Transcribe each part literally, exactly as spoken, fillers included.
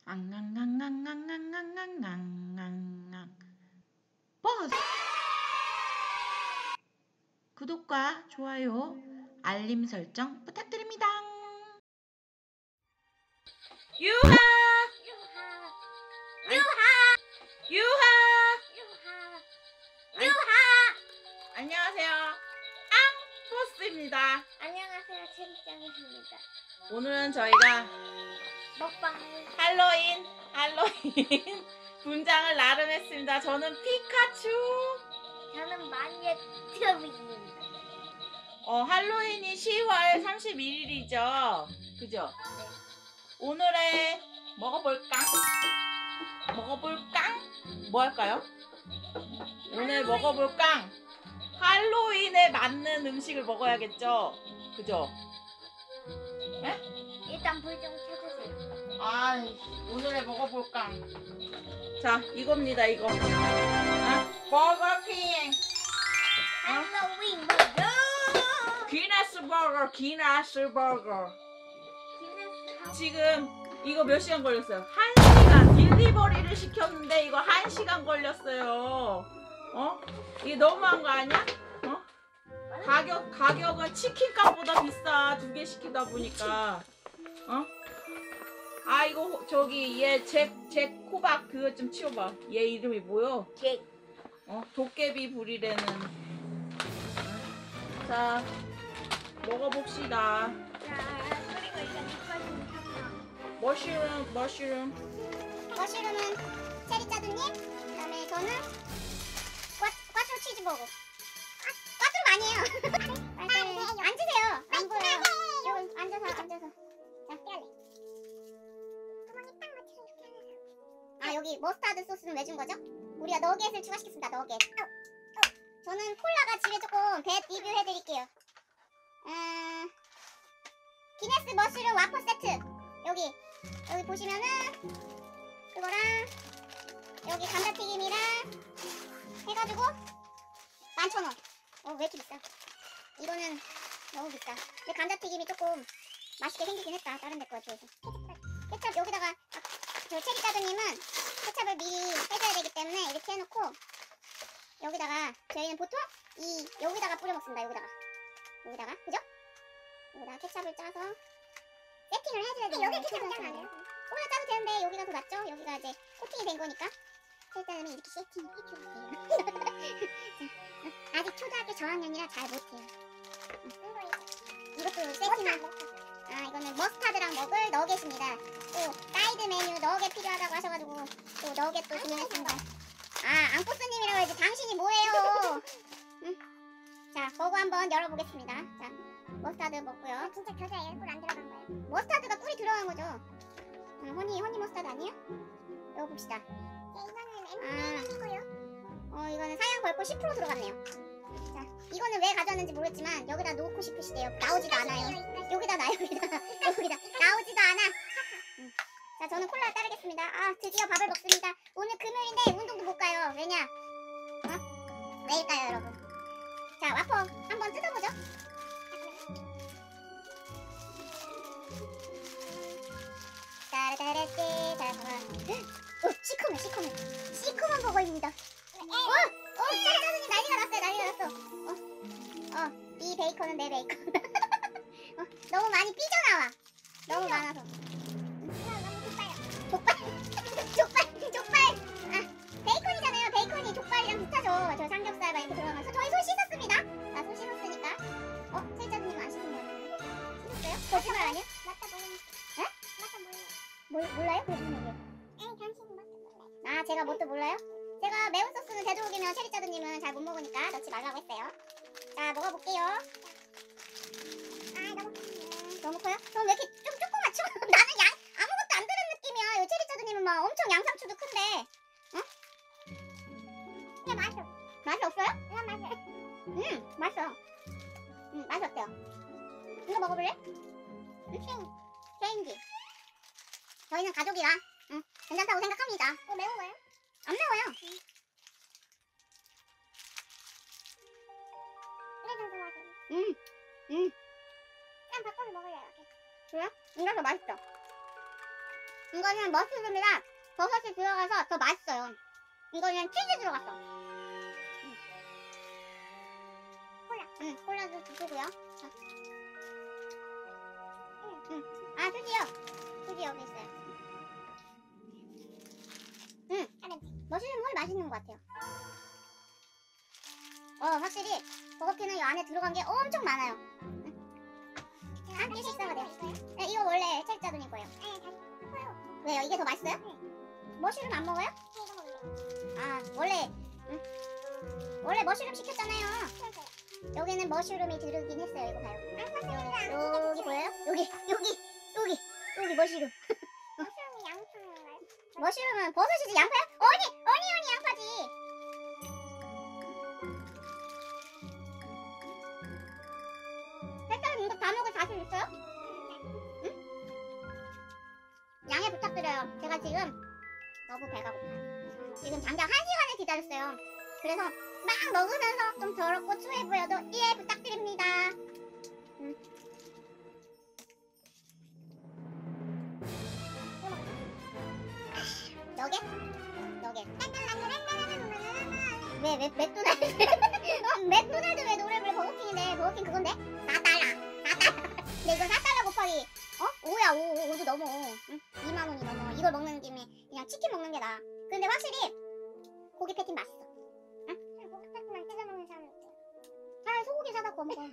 앙앙앙앙앙앙앙앙앙앙. 버스! 구독과 좋아요, 알림 설정 부탁드립니다. 유하! 유하! 유하! 유하! 유하! 아니, 유하! 안녕하세요. 앙버스입니다. 안녕하세요. 채리짱입니다. 오늘은 저희가 먹방을 할로윈, 할로윈 분장을 나름했습니다. 저는 피카츄. 저는 마니에트입니다. 어, 할로윈이 시월 삼십일일이죠. 그죠? 오늘의 먹어볼까? 먹어볼까? 뭐 할까요? 오늘 먹어볼까? 할로윈에 맞는 음식을 먹어야겠죠? 그죠? 네? 일단 불 좀 켜주세요. 아, 오늘의 먹어볼까? 자, 이겁니다, 이거. 아, 버거킹. 할로윈 버거! 기네스 버거, 기네스 버거. 지금 이거 몇 시간 걸렸어요? 한 시간. 딜리버리를 시켰는데 이거 한 시간 걸렸어요. 어? 이게 너무한 거 아니야? 어? 가격, 가격은 치킨값보다 비싸. 두 개 시키다 보니까. 어? 아, 이거 저기 얘 제, 제 코박 그거 좀 치워봐. 얘 이름이 뭐요? 제 어? 도깨비 불이라는. 자, 먹어봅시다. 자, 그리고 일단 이거는 켰나? 머쉬룸, 머쉬룸. 머쉬룸은 체리짜두님, 그다음에 저는 꽈, 꽈트로 치즈버거. 꽈트로 아니에요. 앉으세요. 안 보여요. 여기 앉아서 앉아서. 자, 빼야래. 구멍이 딱 맞춰서 이렇게 하면서. 아, 여기 머스타드 소스는 왜 준 거죠? 우리가 너겟을 추가시켰습니다. 너겟. 저는 콜라가 집에 조금 배 리뷰해드릴게요. 음, 기네스 머쉬룸 와퍼 세트. 여기 여기 보시면은 그거랑 여기 감자튀김이랑 해가지고 만 천 원. 어, 왜 이렇게 비싸? 이거는 너무 비싸. 근데 감자튀김이 조금 맛있게 생기긴 했다. 다른 데 거에 비해서. 케첩 여기다가 저 체리짜두님은 케첩을 미리 해줘야 되기 때문에 이렇게 해놓고 여기다가 저희는 보통 이 여기다가 뿌려 먹습니다. 여기다가 여기다가 그죠? 여기다가 케첩을 짜서 세팅을 해줘야 돼요. 여기 케첩 짠 아니에요? 콜라 짜도 되는데 여기가 더 낫죠? 여기가 이제 코팅이 된 거니까 일단은 이렇게 세팅을 해줄게요. 아직 초등학교 저학년이라 잘 못해요. 이것도 세팅을 아, 이거는 머스타드랑 먹을 너겟입니다. 또 사이드 메뉴 너겟 필요하다고 하셔가지고 또 너겟도 주문했습니다. 아, 앙코스님이라고 해야지. 당신이 뭐예요? 응? 자, 버거 한번 열어보겠습니다. 자, 머스타드 먹고요. 진짜 겨자에 꿀 안 들어간 거예요? 머스타드가 꿀이 들어간 거죠. 응, 허니, 허니 머스타드 아니에요? 열어봅시다. 네, 이거는 엠비엔이고요. 어, 이거는 사양 벌꿀 십 퍼센트 들어갔네요. 자, 이거는 왜 가져왔는지 모르겠지만 여기다 놓고 싶으시대요. 나오지도 않아요. 여기다 놔요, 여기다. 여기다. 나오지도 않아. 응. 자, 저는 콜라 따르겠습니다. 아, 드디어 밥을 먹습니다. 오늘 금요일인데 운동도 못 가요. 왜냐? 어? 왜일까요, 여러분? 자, 와퍼 한번 뜯어보죠. 따라따라떼, 따라따라. 어, 시커먼, 시커먼. 시커먼 버거입니다. 어, 어, 짜장면이 난리가 났어요, 난리가 났어. 어, 어, 이 베이컨은 내 베이컨. 어, 너무 많이 삐져나와. 너무 많아서. 족발, 족발, 족발. 아, 베이컨이잖아요. 베이컨이 족발이랑 비슷하죠. 저 삼겹살 막 이렇게 들어가면서 저희 손 씻었습니다. 나 손 씻었으니까. 어, 세자님 안 씻은 거예요? 씻었어요? 거짓말 아니야? 맞다 모르는. 에? 맞다 모르는. 뭘 몰라요? 그러면 얘기해. 아니 당신은 뭣도 몰라요. 아, 제가 뭣도 몰라요? 제가 매운 소스는 되도록이면 체리짜두님은 잘 못 먹으니까 넣지 말라고 했어요. 자, 먹어볼게요. 아, 너무 커요. 너무 커요? 그럼 왜 이렇게 좀 조그맣죠? 나는 양 아무것도 안 들은 느낌이야. 이 체리짜두님은 막 엄청 양상추도 큰데. 어? 근데 맛이 없어. 맛이 없어요? 이건 맛이 없어. 음, 맛있어요. 음, 맛이 어때요? 이거 먹어볼래? 응? 체인지. 저희는 가족이라 응, 괜찮다고 생각합니다. 어, 매운 거예요? 안 매워요. 응. 음, 음. 그냥 바꿔서 먹을래요. 그래요? 이거 더 맛있어. 이거는 머스름이랑 버섯이 들어가서 더 맛있어요. 이거는 치즈 들어갔어. 응. 콜라. 응, 콜라도 주시고요. 자. 응, 응. 아, 수지요. 수지 여기 있어요. 응. 머스름 홀 맛있는 것 같아요. 어, 확실히 버거킹은 이 안에 들어간 게 엄청 많아요. 응. 한 개씩 싸야 돼요. 네, 이거 원래 체리짜두님 거예요. 네, 다시 먹어요. 왜요? 이게 더 맛있어요? 네. 머쉬룸 안 먹어요? 네, 이거 먹을래요. 아, 원래 응? 원래 머쉬룸 시켰잖아요. 여기는 머쉬룸이 들어긴 했어요. 이거 봐요. 여기, 여기 보여요? 여기, 여기, 여기, 여기 머쉬룸. 머쉬룸이 양파인가요? 머쉬룸은 버섯이지 양파야? 어니, 어니언이 양파지. 색깔 이거 다 먹을 자신 있어요? 응? 양해 부탁드려요. 제가 지금 너무 배가 고파요. 지금 장작 한 시간을 기다렸어요. 그래서 막 먹으면서 좀 더럽고 추해 보여도 이해 부탁드립니다. 응. 너겟? 너겟. 왜, 왜, 맥도날드? 어, 맥도날드 왜 노래 부르? 버거킹인데, 버거킹 그건데? 사 달러. 사 달러. 근데 이거 사 달러 곱하기, 어? 오야, 오, 오도 넘어. 응? 이만 원이 넘어. 이걸 먹는 김에 그냥 치킨 먹는 게 나아. 근데 확실히, 고기 패티 맛있어. 응? 고기 패티만 뜯어 먹는 사람 있지. 차라리 소고기 사다 구워 먹어.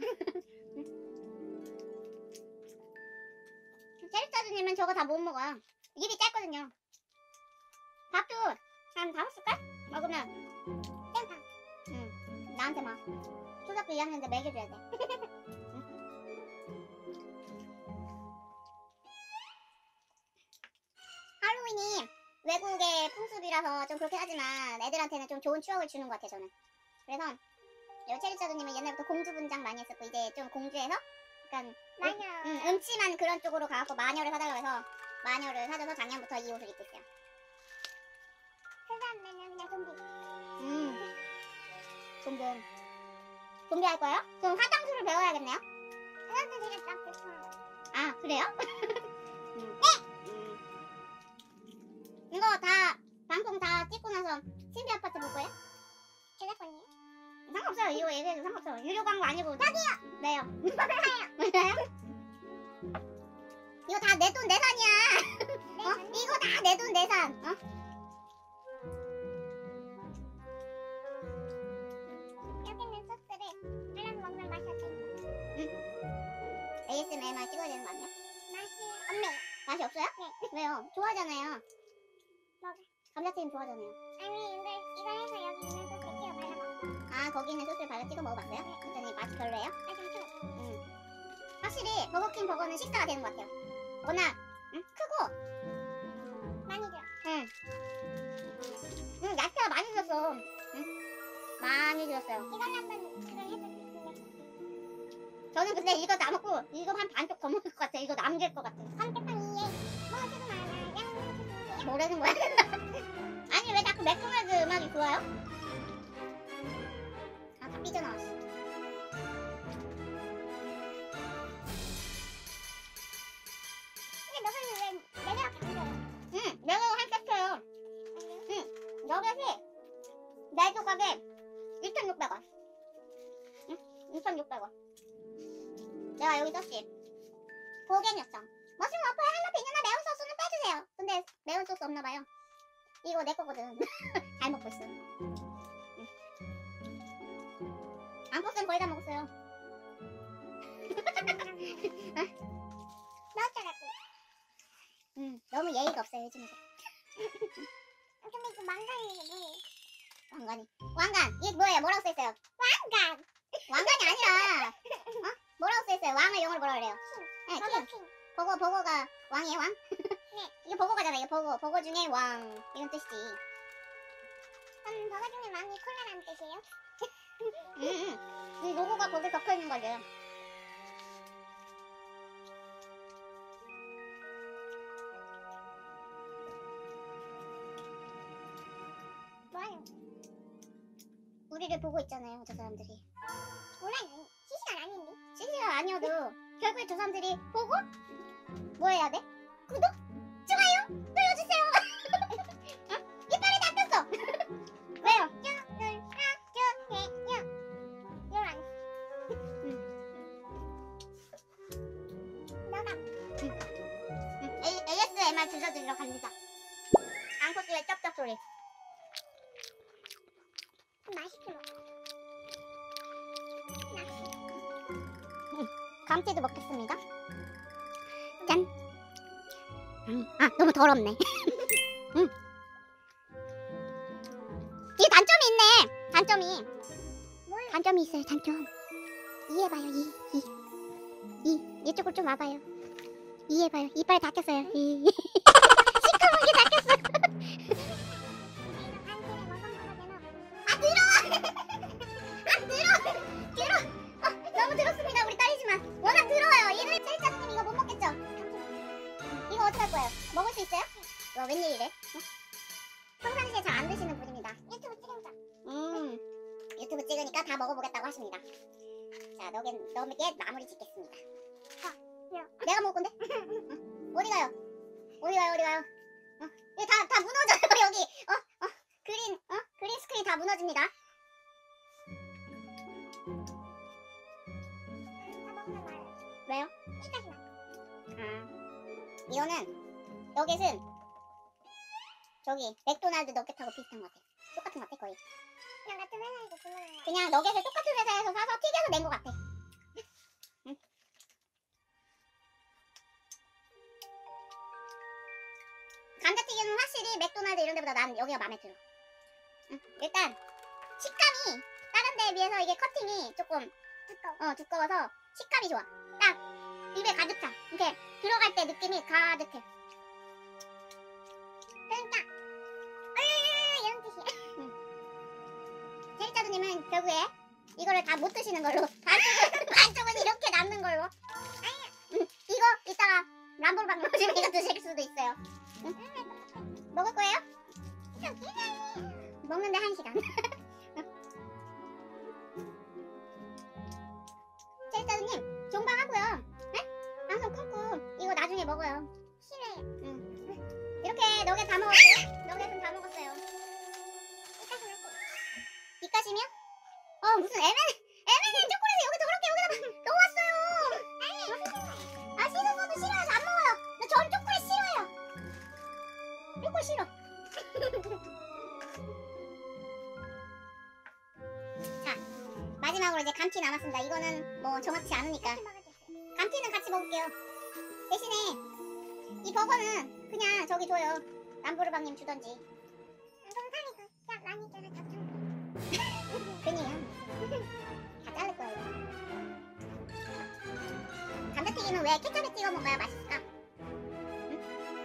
체리짜두님은 저거 다 못 먹어요. 입이 짧거든요. 밥도 한 다섯 숟갈? 먹으면 땡탕. 응. 나한테 막 초등학교 이 학년 때 먹여줘야 돼. 응? 할로윈이 외국의 풍습이라서 좀 그렇긴 하지만 애들한테는 좀 좋은 추억을 주는 것 같아요, 저는. 그래서 요 체리짜두님은 옛날부터 공주 분장 많이 했었고 이제 좀 공주에서 약간 마녀. 음, 음, 음침한 그런 쪽으로 가갖고 마녀를 사달라고 해서 마녀를 사줘서 작년부터 이 옷을 입고 있어요. 그 다음에는 그냥 좀비. 음. 좀비. 좀비 할 거예요? 그럼 화장술을 배워야겠네요? 그것도 되게 딱 좋아. 아, 그래요? 음. 네! 음. 이거 다, 방송 다 찍고 나서 신비 아파트 볼 거예요? 휴대폰이요? 상관없어요. 이거 얘기해도 상관없어요. 유료 광고 아니고. 저기요! 네요. 왜요? 이거 다 내 돈 내산이야. 어? 이거 다 내 돈 내산. 어? 여기 있는 소스를 발라서 먹는 맛이 어때요? 응. 에이에스엠알 찍어야 되는 거 아니야? 맛이 없네요. 맛이 없어요? 네. 왜요? 좋아하잖아요. 먹어. 감자튀김 좋아하잖아요. 아니 이걸 이걸 해서 여기 있는 소스를 찍어 발라 먹어. 아 거기 있는 소스를 발라 찍어 먹어봤어요? 네. 그랬더니 맛이 별로예요? 맛이 엄청 없어. 응. 확실히 버거킹 버거는 식사가 되는 것 같아요. 워낙 응? 크고 많이 들어. 응. 응 야채가 많이 들었어. 응? 많이 들었어요. 이걸 한번 그걸 해볼 수 있어요. 저는 근데 이거 다 먹고 이거 한 반쪽 더 먹을 것 같아. 이거 남길 것 같아. 삼계탕 이에 먹어주고 말아. 양념 뭐라는 거야? 아니 왜 자꾸 맥도날드 음악이 좋아요? 아 다 삐져나왔어. 응, 내가 한 세트요. 응, 여기서 네 조각에 이천육백 원. 응, 이천육백 원. 내가 여기 썼지. 고갱였어. 머슴 와퍼에 할라피 있나 매운 소스는 빼주세요. 근데 매운 소스 없나봐요. 이거 내 거거든. 잘 먹고 있어. 응. 안포스는 거의 다 먹었어요. 넣었잖아. 응, 너무 예의가 없어요 요즘에. 근데 이거 망간이 뭐예요? 왕관이. 왕관. 이게 뭐예요? 뭐라고 써있어요? 왕관. 왕관이 아니라. 어? 뭐라고 써있어요? 왕을 영어로 뭐라 그래요? 킹. 네, 버거 킹. 버거, 버거가 왕이에요, 왕? 네. 이게 버거가잖아, 이게 버거. 버거 중에 왕. 이런 뜻이지. 그럼 버거 중에 왕이 콜라라는 뜻이에요? 응, 응. 이 로고가 거기 적혀있는 거죠. 뭐예요? 우리를 보고 있잖아요, 저 사람들이. 몰라요. 실시간 아닌데? 실시간 아니어도 결국에 저 사람들이 보고 뭐 해야 돼? 구독? 좋아요? 들려드리러 갑니다. 앙코스의 쩝쩝 소리. 맛있게 먹어. 음, 감튀도 먹겠습니다. 짠. 음, 아 너무 더럽네. 음. 이게 단점이 있네. 단점이. 뭘? 단점이 있어요. 단점. 이해봐요. 이, 이, 이 이쪽으로 좀 와봐요. 이해봐요. 이빨 닦였어요. 이. 시커멓게 닦였어. 아 들어. 아 들어. 들어. 어, 너무 들었습니다. 우리 딸이지만 워낙 들어요. 얘는 체리짜장님 이거 못 먹겠죠? 이거 어떻게 할 거예요? 먹을 수 있어요? 와 웬일이래? 어? 평상시에 잘 안 드시는 분입니다. 유튜브 찍으니까. 음 유튜브 찍으니까 다 먹어보겠다고 하십니다. 자 너게 너에게 마무리 짓겠습니다. 아, 왜요? 내가 먹을 건데? 어? 어디 가요? 어디 가요? 어디 가요? 어? 여기 다, 다 무너져요 여기. 어? 어? 그린 어? 그린 스크린 다 무너집니다. 왜요? 아 이거는 너겟은 저기 맥도날드 너겟하고 비슷한 것 같아. 똑같은 것 같아 거의. 그냥 같은 회사에서 주문한 그냥 너겟을 똑같은 회사에서 사서 튀겨서 낸 것 같아. 응? 감자튀김은 확실히 맥도날드 이런 데보다 난 여기가 마음에 들어. 응? 일단 식감이 다른 데에 비해서 이게 커팅이 조금 두꺼워. 어 두꺼워서 식감이 좋아. 딱 입에 가득 차. 이렇게 들어갈 때 느낌이 가득해. 그러니까 으 이런 뜻이야. 응. 제리짜두님은 결국에 이거를 다 못 드시는 걸로 반쪽은 반쪽은 이렇게 남는 걸로. 응. 이거 이따가 람보르방 넣으시면 이거 드실 수도 있어요. 응? 먹을 거예요? 먹는데 한 시간. 제리짜두님 종방하고요. 네? 방송 끊고 이거 나중에 먹어요. 싫어요. 응. 이렇게 너겟 다 먹었어요? 너겟은 다 먹었어요. 입가심이요? 어 무슨 에메 에메는 초콜릿을 여기 더럽게 여기다 넣어왔어요. 아 씻은 것도 싫어요. 저 안 먹어요. 전 초콜릿 싫어요. 초콜릿 싫어. 자 마지막으로 이제 감튀 남았습니다. 이거는 뭐 정확치 않으니까 감튀는 같이 먹을게요. 대신에 이 버거는 그냥 저기 줘요. 람보르방님 주던지. 동상이 더 많이 자라 다 그냥 다 자를 거예요. 감자튀김은 왜 케첩에 찍어 먹어야 맛있을까? 응?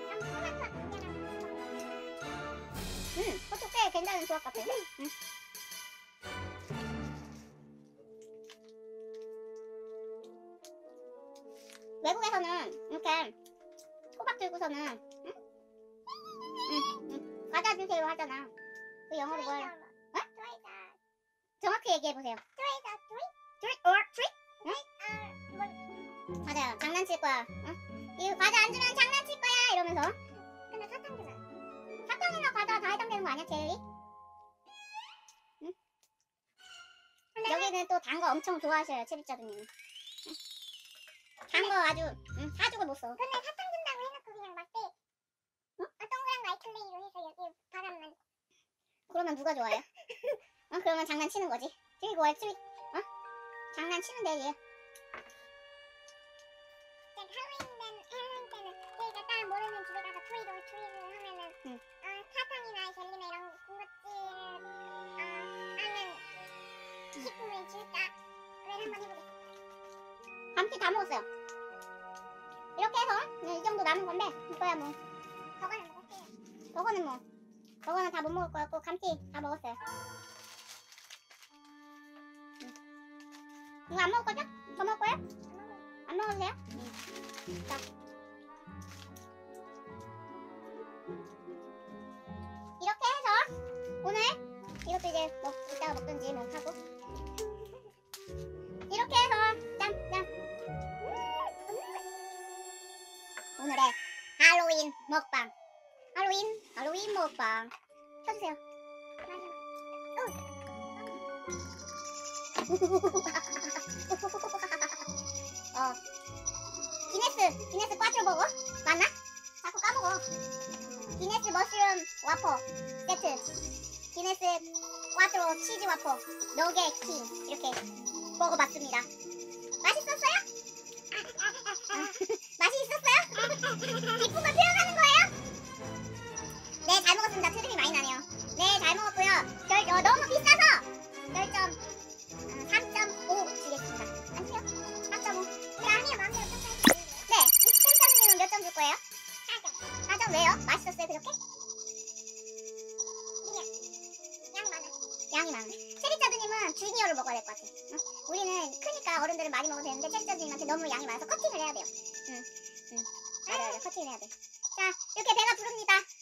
응, 그것도 꽤 괜찮은 조합 같아. 응. 외국에서는 이렇게 호박 들고서는 응? 응, 응. 과자 주세요 하잖아. 그 영어로 뭐야? 어? 정확히 얘기해보세요. 트윗 or 트윗? 응? 맞아요. 장난칠 거야. 응? 이거 과자 안 주면 장난칠 거야 이러면서. 근데 사탕 주면 사탕이나 과자 다 해당되는 거 아니야 제리? 응? 여기는 또 단 거 엄청 좋아하셔요 체리짜두님은. 응? 단 거 아주 응, 사죽을 못 써. 근데 사탕 준다고 해놓고 그냥 막대 응? 아, 동그란 거 아이클레이로 해서 여기 바람만. 그러면 누가 좋아해요? 어? 그러면 장난치는 거지. 트윗 월 트윗 어? 장난치면 되지. 할로윈 때는 할로윈 때는 저희가 딱 모르는 집에 가서 트윗 월 트윗을 하면은 응. 어, 사탕이나 젤리나 이런 군것질 어, 하는 식품을 줄까? 그걸 한번 해보겠습니다. 감튀 다 먹었어요. 이렇게 해서 이 정도 남은 건데 이거야 뭐. 버거는 먹었어요. 버거는 뭐 버거는 다 못 먹을 거였고 감튀 다 먹었어요. 응. 이거 안 먹을 거죠? 더 먹을 거예요? 안 먹어도 돼요? 응. 자. 이렇게 해서 오늘 이것도 이제 먹, 이따가 먹든지 뭐 하고 이렇게 해서 짠! 짠! 오늘의 할로윈 먹방 할로윈 할로윈 먹방 켜주세요. 어 기네스 기네스 꽈트로 버거 맞나? 자꾸 까먹어. 거. 기네스 머쉬룸 와퍼 세트. 기네스 꽈트로 치즈 와퍼 너겟 킹 이렇게 먹어봤습니다. 맛있었어요? 맛이 있었어요? 기쁜 걸 표현하는 거예요? 네, 잘 먹었습니다. 트림이 많이 나네요. 네, 잘 먹었고요. 결, 어, 너무 비싸서 결점 어, 삼 점 오 주겠습니다. 안 돼요? 삼 점 오. 아니요, 마음대로 평가해주세요. 네, 쌤짜루님은 몇 점 줄 거예요? 사 점. 사 점 왜요? 맛있었어요, 그렇게? 양이 많아. 양이 많아. 체리짜두님은 주니어를 먹어야 될 것 같아. 응? 우리는 크니까 어른들은 많이 먹어도 되는데 체리짜두님한테 너무 양이 많아서 커팅을 해야 돼요. 응, 응. 맞아, 맞아. 커팅을 해야 돼. 자, 이렇게 배가 부릅니다.